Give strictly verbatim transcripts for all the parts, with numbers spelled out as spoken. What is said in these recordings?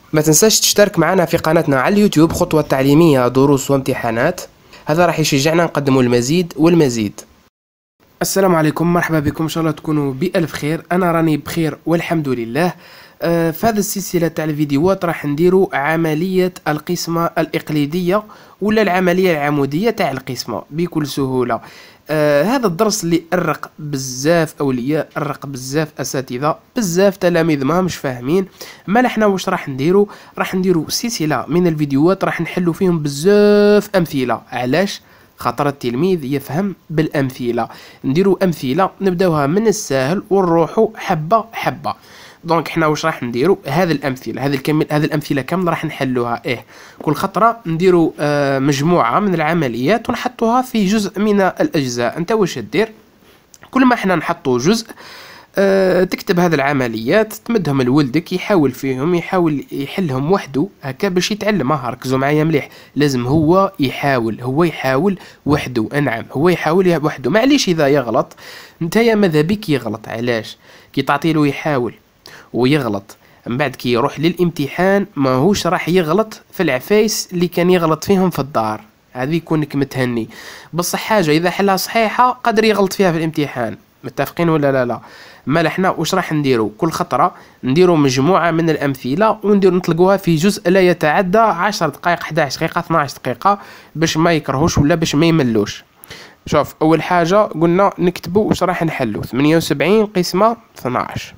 ما تنساش تشترك معنا في قناتنا على اليوتيوب خطوة تعليمية دروس وامتحانات. هذا راح يشجعنا نقدم المزيد والمزيد. السلام عليكم، مرحبا بكم، ان شاء الله تكونوا بألف خير. انا راني بخير والحمد لله. آه في هذه السلسلة تاع الفيديوهات راح نديروا عملية القسمة الإقليدية ولا العملية العمودية تاع القسمة بكل سهولة. آه هذا الدرس اللي أرق بزاف أولياء، أرق بزاف أساتذة، بزاف تلاميذ ما مش فاهمين. ما نحنا واش راح نديروا؟ راح نديروا سلسلة من الفيديوهات راح نحلوا فيهم بزاف أمثلة. علاش؟ خاطر التلميذ يفهم بالأمثلة. نديروا أمثلة نبداوها من السهل ونروحوا حبة حبة. دونك حنا واش راح نديروا؟ هذه الامثله هذه الكم هذه الامثله كامله راح نحلوها. ايه كل خطره نديروا آه مجموعه من العمليات ونحطوها في جزء من الاجزاء. انت واش دير؟ كل ما حنا نحطوا جزء آه تكتب هذه العمليات، تمدهم لولدك يحاول فيهم، يحاول يحلهم وحده هكا باش يتعلم. ركزوا معايا مليح، لازم هو يحاول هو يحاول وحده. انعم هو يحاول وحده، معليش اذا يغلط نتايا ماذا بك يغلط. علاش؟ كي تعطيله يحاول ويغلط من بعد كي يروح للامتحان ماهوش راح يغلط في العفايس اللي كان يغلط فيهم في الدار. هذه يكونك متهني. بصح حاجه اذا حلها صحيحه قدر يغلط فيها في الامتحان. متفقين ولا لا لا؟ ما احنا واش راح نديروا؟ كل خطره نديروا مجموعه من الامثله وندير نطلقوها في جزء لا يتعدى عشر دقائق، إحدى عشرة دقيقه، اثناش دقيقه، باش ما يكرهوش ولا باش ما يملوش. شوف، اول حاجه قلنا نكتبوا واش راح نحلوا. ثمانية وسبعين قسمه اثناش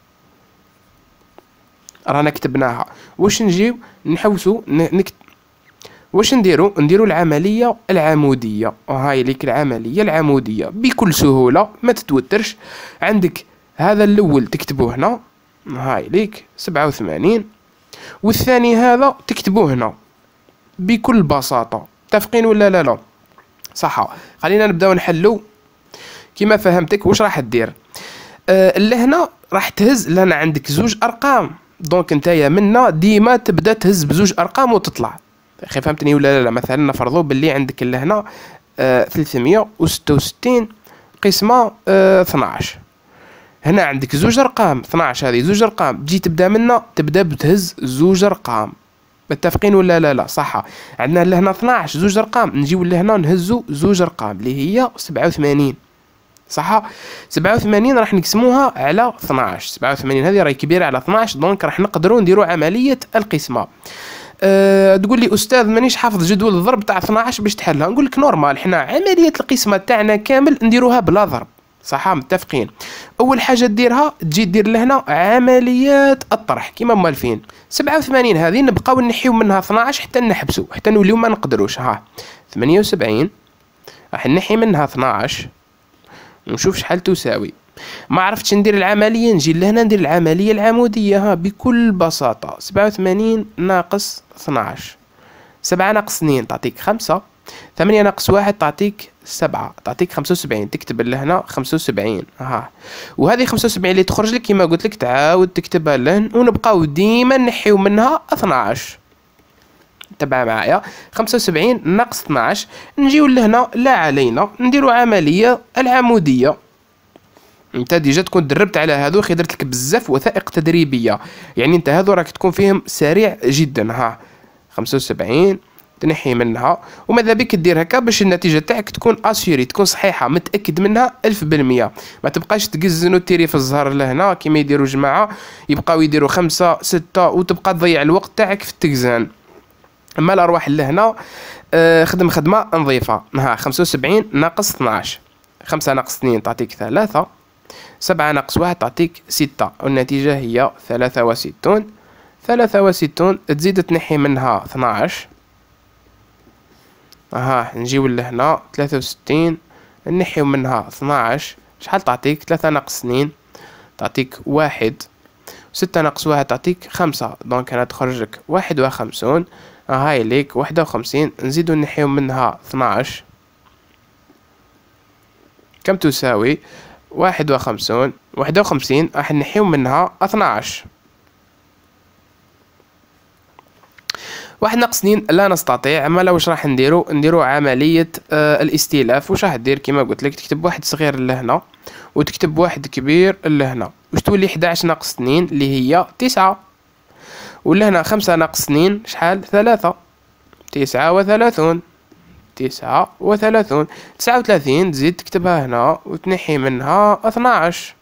رانا كتبناها. واش نجيو نحوسوا نكت... واش نديروا؟ نديروا العمليه العموديه. وهاي ليك العمليه العموديه بكل سهوله، ما تتوترش. عندك هذا الاول تكتبوه هنا، هاي ليك سبعة وثمانين، والثاني هذا تكتبوه هنا بكل بساطه. متفقين ولا لا لا؟ صح. خلينا نبداو نحلوا كما فهمتك. واش راح دير؟ أه لهنا راح تهز، لهنا عندك زوج ارقام، دونك نتايا منا ديما تبدا تهز بزوج ارقام وتطلع. اخي فهمتني ولا لا لا؟ مثلا نفرضوا باللي عندك لهنا آه ثلاثمية وستة وستين قسمه آه اثناش. هنا عندك زوج ارقام، اثناش هذه زوج ارقام، تجي تبدا منا تبدا بتهز زوج ارقام. متفقين ولا لا لا؟ صح. عندنا لهنا اثناش زوج ارقام، نجيو لهنا نهزو زوج ارقام اللي هي سبعة وثمانين. صح. سبعة وثمانين راح نقسموها على اثناش. سبعة وثمانين هذه راهي كبيره على اثناش، دونك راح نقدروا نديروا عمليه القسمه. أه تقول لي استاذ مانيش حافظ جدول الضرب تاع اثناش باش تحلها. نقول لك نورمال، حنا عمليه القسمه تاعنا كامل نديروها بلا ضرب. صح. متفقين. اول حاجه ديرها تجي دير لهنا عمليات الطرح كيما موالفين. سبعة وثمانين هذه نبقاو نحيو منها اثناش حتى نحبسوا، حتى نوليو ما نقدروش. ها ثمانية وسبعين راح نحي منها اثناش ونشوف شحال تساوي. ما عرفتش ندير العمليه، نجي لهنا ندير العمليه العموديه. ها بكل بساطه سبعة وثمانين ناقص اثناش، سبعة ناقص اثنين تعطيك خمسة، ثمانية ناقص واحد تعطيك سبعة، تعطيك خمسة وسبعين. تكتب لهنا خمسة وسبعين. ها وهذه خمسة وسبعين اللي تخرج لك كما قلت لك تعاود تكتبها لهن، ونبقاو ديما نحيو منها اثناش. تبع معايا. خمسة وسبعين ناقص اثناش. نجيو لهنا لا علينا نديروا عمليه العموديه. انت ديجا تكون دربت على هذو، خي درت لك بزاف وثائق تدريبيه، يعني انت هذو راك تكون فيهم سريع جدا. ها خمسة وسبعين تنحي منها، وماذا بك دير هكا باش النتيجه تاعك تكون اسيوري، تكون صحيحه، متاكد منها ألف بالمية. ما تبقاش تقزن وتيري في الزهر لهنا كيما يديروا جماعه، يبقاو يديروا خمسة ستة وتبقى تضيع الوقت تاعك في التكزان. اما الارواح لهنا آه خدم خدمه نظيفه. ها خمسة وسبعين ناقص اثناش، خمسة ناقص اثنين تعطيك ثلاثة، سبعة ناقص واحد تعطيك ستة، والنتيجة هي ثلاثة وستون. ثلاثة وستون تزيد تنحي منها اثناش. ها نجيو لهنا ثلاثة وستين نحيو منها اثناش، شحال تعطيك؟ ثلاثة ناقص اثنين تعطيك واحد، ستة ناقص واحد تعطيك خمسة، دونك هنا تخرج لك واحد وخمسون. هاي ليك واحد وخمسين، نزيدو نحيو منها اثناش، كم تساوي؟ واحد وخمسون. واحد وخمسين راح نحيو منها اثناش. واحد ناقص اثنين لا نستطيع. اما لو واش راح نديرو؟ نديرو عمليه آه الاستلاف. واش راح دير؟ كيما قلت لك تكتب واحد صغير لهنا وتكتب واحد كبير لهنا، واش تولي احد عشر ناقص اثنين اللي هي تسعة. ولا هنا خمسة ناقص اثنين شحال؟ ثلاثة. تسعة وثلاثون. تسعة وثلاثون. تسعة وثلاثين تزيد تكتبها هنا وتنحي منها اثناعش.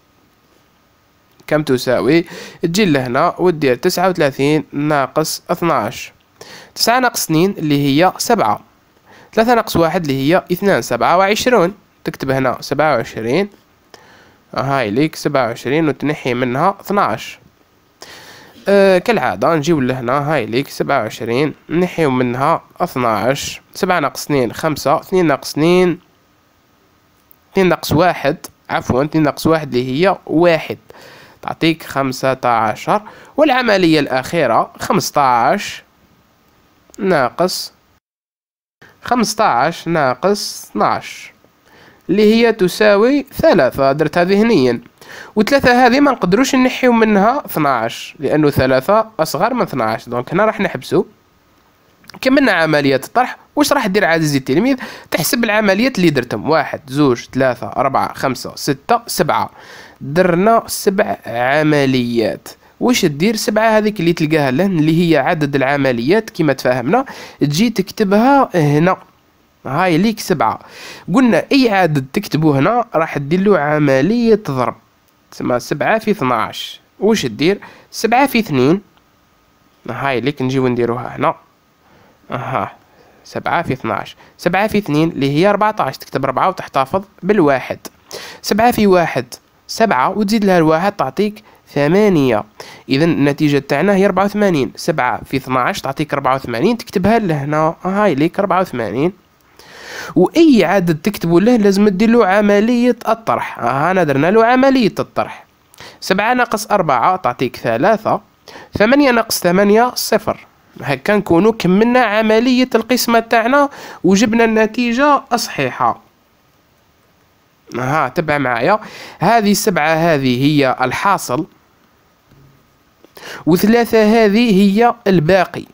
كم تساوي؟ تجي لهنا ودير تسعة وثلاثين ناقص اثناعش. تسعة ناقص اثنين اللي هي سبعة. ثلاثة ناقص واحد اللي هي اثنان. سبعة وعشرون. تكتب هنا سبعة وعشرين. هاي ليك سبعة وعشرين وتنحي منها اثناعش. أه كالعادة نجيو لهنا هاي ليك سبعة وعشرين نحيو منها اثناعش. سبعة ناقص اثنين خمسة. اثنين ناقص اثنين اثنين ناقص واحد عفوا اثنين ناقص واحد اللي هي واحد تعطيك خمسة عشر. والعملية الأخيرة خمسطاش ناقص خمسطاش ناقص اثناش اللي هي تساوي ثلاثة. درتها ذهنيا. وثلاثة هذه ما نقدروش نحيو منها اثناش لأنه ثلاثة أصغر من اثناش. دونك هنا راح نحبسو. كملنا عملية الطرح. واش راح دير عزيزي التلميذ؟ تحسب العمليات اللي درتهم. واحد زوج ثلاثة أربعة خمسة ستة سبعة. درنا سبع عمليات. واش دير؟ سبعة هذيك اللي تلقاها لهن اللي هي عدد العمليات كما تفاهمنا تجي تكتبها هنا. هاي ليك سبعة. قلنا أي عدد تكتبه هنا راح دير له عملية ضرب. تسمى سبعة في اثناش. واش دير؟ سبعة في اثنين. هاي ليك نجيو نديروها هنا. اها سبعة في اثناش. سبعة في اثنين اللي هي أربعطاش. تكتب أربعة وتحتفظ بالواحد. سبعة في واحد سبعة وتزيد لها الواحد تعطيك ثمانية. إذا النتيجة تاعنا هي أربعة وثمانين. سبعة في اثناش تعطيك أربعة وثمانين. تكتبها لهنا. هاي ليك أربعة وثمانين. وأي عدد تكتبه له لازم دير له عملية الطرح. هنا درنا له عملية الطرح. سبعة ناقص أربعة تعطيك ثلاثة. ثمانية ناقص ثمانية صفر. هكا نكونوا كملنا عملية القسمة تاعنا وجبنا النتيجة الصحيحة. ها تبع معايا. هذه السبعة هذه هي الحاصل وثلاثة هذه هي الباقي.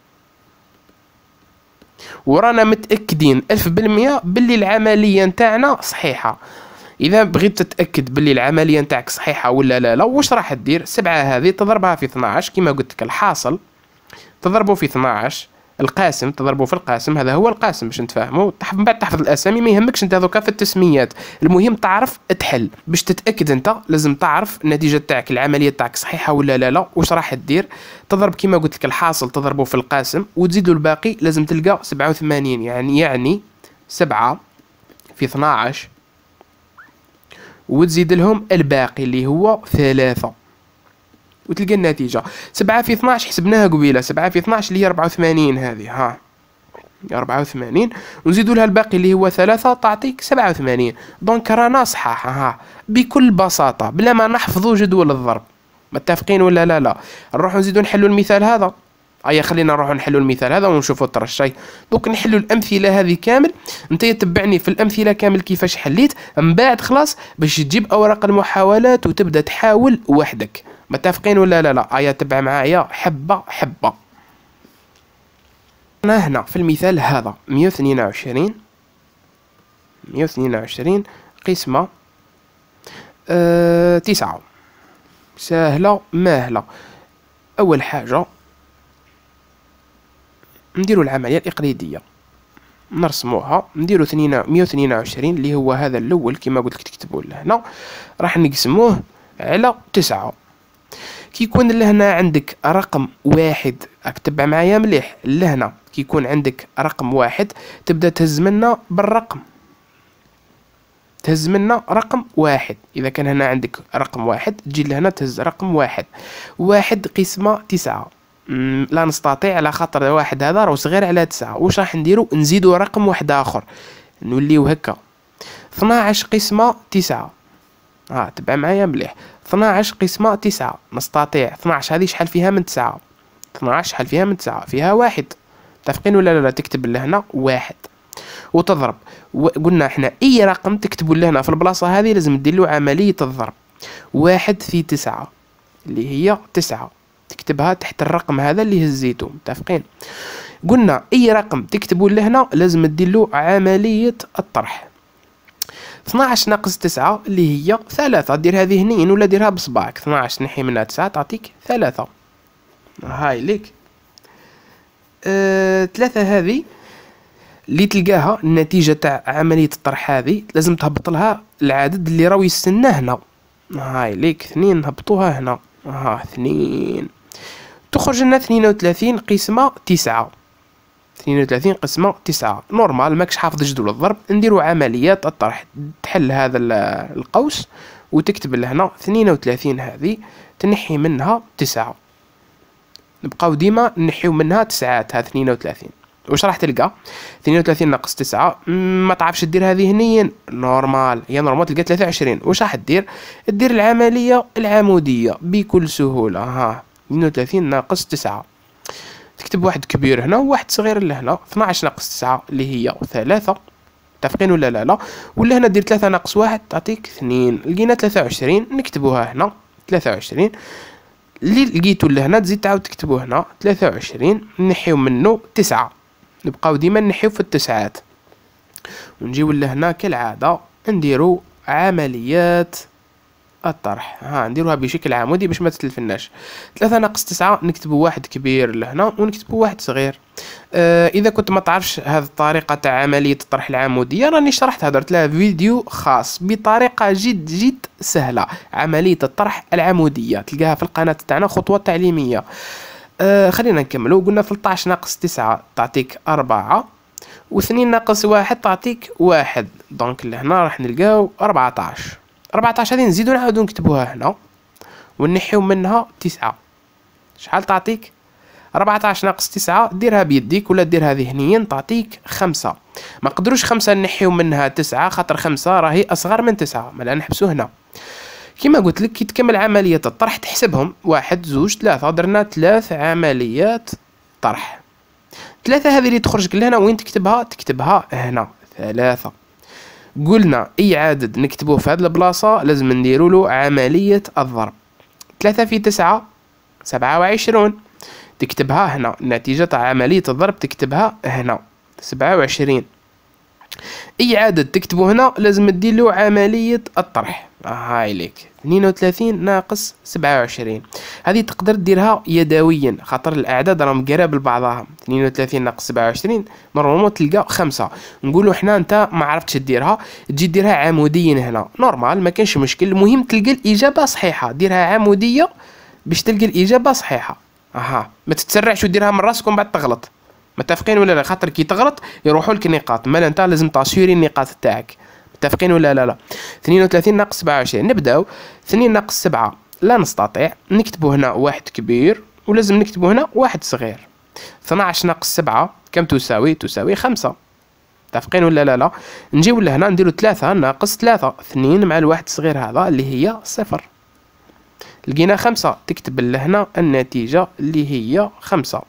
ورانا متأكدين ألف بالمية باللي العملية نتاعنا صحيحة. إذا بغيت تتأكد باللي العملية نتاعك صحيحة ولا لا لا واش راح دير؟ سبعة هذه تضربها في اثناش كما قلت لك. الحاصل تضربه في اثناش. القاسم تضربه في القاسم. هذا هو القاسم باش نتفاهموا. من بعد تحفظ الاسامي ما يهمكش انت هذوك في التسميات. المهم تعرف تحل. باش تتاكد انت لازم تعرف النتيجه تاعك العمليه تاعك صحيحه ولا لا لا. واش راح دير؟ تضرب كما قلت لك الحاصل تضربه في القاسم وتزيدوا الباقي. لازم تلقى سبعة وثمانين. يعني يعني سبعة في اثناش وتزيد لهم الباقي اللي هو ثلاثة وتلقى النتيجة. سبعة في اثناش حسبناها قبيلة. سبعة في اثناش اللي هي أربعة وثمانين. هذه ها أربعة وثمانين ونزيدوا لها الباقي اللي هو ثلاثة تعطيك سبعة وثمانين. دونك رانا صحاح ها بكل بساطة بلا ما نحفظوا جدول الضرب. متفقين ولا لا لا؟ نروح نزيدوا نحلوا المثال هذا. ايا خلينا نروحوا نحلوا المثال هذا ونشوفوا الترشي. دوك نحلوا الامثله هذه كامل. انت تتبعني في الامثله كامل كيفاش حليت. من بعد خلاص باش تجيب اوراق المحاولات وتبدا تحاول وحدك. متفقين ولا لا لا؟ ايا تبع معايا حبه حبه. انا هنا في المثال هذا مية واثنين وعشرين مية واثنين وعشرين قسمه أه تسعة. سهله ماهله. اول حاجه نديروا العمليه الاقليديه. نرسموها. نديروا مية واثنين وعشرين اللي هو هذا الاول كما قلت لك تكتبوا لهنا. راح نقسموه على تسعة. كي يكون لهنا عندك رقم واحد اكتب معايا مليح. لهنا كي يكون عندك رقم واحد تبدا تهز منا بالرقم. تهز منا رقم واحد. اذا كان هنا عندك رقم واحد تجي لهنا تهز رقم واحد. واحد قسمة تسعة. لا نستطيع على خاطر واحد هذا راه صغير على تسعة. واش راح نديرو؟ نزيدو رقم واحد اخر نوليو هكا. اثناعش قسمة تسعة. ها تبع معايا مليح. اثناعش قسمة تسعة. نستطيع اثناعش هذه شحال فيها من تسعة؟ اثناعش شحال فيها من تسعة؟ فيها واحد. متفقين ولا لا؟ تكتب لهنا واحد وتضرب. قلنا احنا اي رقم تكتبوا لهنا في البلاصة هذه لازم دير له عملية الضرب. واحد في تسعة اللي هي تسعة. تكتبها تحت الرقم هذا اللي هزيته. متفقين؟ قلنا اي رقم تكتبوا لهنا لازم دير له عملية الطرح. اثناعش ناقص تسعة اللي هي ثلاثة. ديرها ذهنيا ولا ديرها بصبعك. اثناعش نحي منها تسعة تعطيك ثلاثة. هاي ليك أه... ثلاثة هذه اللي تلقاها النتيجة تاع عملية الطرح هذه لازم تهبط لها العدد اللي راهو يستناه هنا. هاي ليك اثنين نهبطوها هنا، ها اثنين تخرج لنا اثنين وثلاثين قسمة تسعة. اثنين وثلاثين قسمة تسعة نورمال، ماكش حافظ جدول الضرب. نديرو عمليات الطرح، تحل هذا القوس وتكتب لهنا اثنين وثلاثين هذه تنحي منها تسعة، نبقاو ديما نحيو منها تسعات. ها اثنين وثلاثين واش راح تلقى؟ اثنين وثلاثين ناقص تسعة، ما تعرفش دير هذه هنيا نورمال، هي نورمال تلقى ثلاثة وعشرين. واش راح دير؟ دير العملية العمودية بكل سهولة. ها اثنين وثلاثين ناقص تسعة، تكتب واحد كبير هنا وواحد صغير لهنا. اثناش ناقص تسعة اللي هي ثلاثة، متفقين ولا لا لا؟ ولا هنا دير ثلاثة ناقص واحد تعطيك اثنين. لقينا ثلاثة وعشرين نكتبوها هنا ثلاثة وعشرين. اللي لقيتو لهنا تزيد تعاود تكتبوه هنا ثلاثة وعشرين، نحيو منه تسعة، نبقاو ديما نحيو في التسعات ونجيو لهنا كالعادة نديرو عمليات الطرح. ها نديروها بشكل عمودي باش ما تتلفناش. ثلاثة ناقص تسعة نكتبو واحد كبير لهنا ونكتبو واحد صغير. آه اذا كنت ما تعرفش هذه الطريقة تاع عملية الطرح العمودية راني شرحت هدرت لها فيديو خاص بطريقة جد جد سهلة. عملية الطرح العمودية تلقاها في القناة تاعنا خطوة تعليمية. آه خلينا نكملو. قلنا ثلاثطاش ناقص تسعة تعطيك أربعة، واثنين ناقص واحد تعطيك واحد، دونك لهنا راح نلقاو أربعطاش. أربعطاش هذه نزيدو نعاودو نكتبوها هنا ونحيو منها تسعة. شحال تعطيك؟ أربعطاش ناقص تسعة ديرها بيديك ولا ديرها ذهنيا تعطيك خمسة. ما قدروش خمسة نحيو منها تسعة خاطر خمسة راهي أصغر من تسعة، مالا نحبسو هنا. كيما قلت لك كي تكمل عملية الطرح تحسبهم واحد زوج ثلاثة، درنا ثلاث عمليات طرح. ثلاثة هذه اللي تخرج لهنا وين تكتبها؟ تكتبها هنا ثلاثة. قلنا اي عدد نكتبوه في هذه البلاصة لازم نديرو له عملية الضرب. ثلاثة في تسعة سبعة وعشرون، تكتبها هنا. النتيجة تاع عملية الضرب تكتبها هنا سبعة وعشرين. اي عدد تكتبه هنا لازم تدير له عملية الطرح. هاي ليك اثنين وثلاثين ناقص سبعة وعشرين، هذه تقدر ديرها يدويا خاطر الاعداد راهم قراب لبعضها. اثنين وثلاثين ناقص سبعة وعشرين نورمالمون تلقى خمسة. نقولوا حنا انت ما عرفتش ديرها تجي ديرها عموديا هنا نورمال ما كانش مشكل، المهم تلقى الاجابه صحيحه. ديرها عموديه باش تلقى الاجابه صحيحه. اها ما تتسرعش وديرها من راسك ومن بعد تغلط، متفقين ولا لا؟ خاطر كي تغلط يروحوا لك النقاط، مالا انت لازم تاسيوري النقاط تاعك، متفقين ولا لا لا؟ اثنين وثلاثين ناقص سبعة وعشرين نبداو. اثنين ناقص سبعة لا نستطيع، نكتبو هنا واحد كبير ولازم نكتبو هنا واحد صغير. اثناش ناقص سبعة كم تساوي؟ تساوي خمسة، متفقين ولا لا لا؟ نجيو لهنا نديرو ثلاثة ناقص ثلاثة، اثنين مع الواحد الصغير هذا اللي هي صفر. لقينا خمسة، تكتب لهنا النتيجة اللي هي خمسة.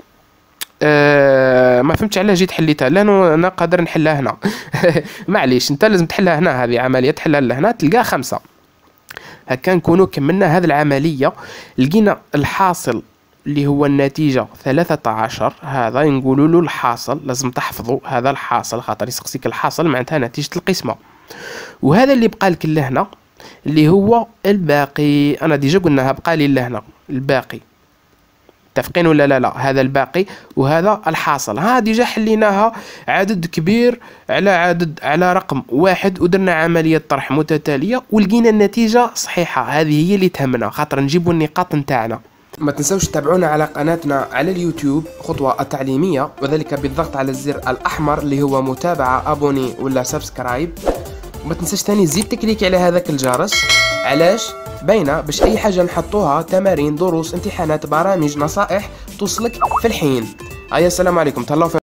أه ما فهمتش علاه جيت حليتها لانه انا قادر نحلها هنا. معليش انت لازم تحلها هنا، هذه عمليه تحلها لهنا تلقى خمسة. هكا نكونوا كملنا هذه العمليه. لقينا الحاصل اللي هو النتيجه ثلاثة عشر، هذا نقولوا له الحاصل، لازم تحفظوا هذا الحاصل خاطر يسقسيك الحاصل معناتها نتيجه القسمه. وهذا اللي بقى لك لهنا اللي هو الباقي، انا ديجا قلناها بقى لي لهنا الباقي، متفقين ولا لا لا؟ هذا الباقي وهذا الحاصل. ها ديجا حليناها عدد كبير على عدد على رقم واحد ودرنا عملية طرح متتالية ولقينا النتيجة صحيحة. هذه هي اللي تهمنا خاطر نجيبوا النقاط نتاعنا. ما تنسوش تتابعونا على قناتنا على اليوتيوب خطوة التعليمية، وذلك بالضغط على الزر الأحمر اللي هو متابعة أبوني ولا سبسكرايب. وما تنساش ثاني زيد تكليك على هذاك الجرس. علاش؟ باينه باش اي حاجه نحطوها تمارين دروس امتحانات برامج نصائح توصلك في الحين. ايا السلام عليكم، تهلاو.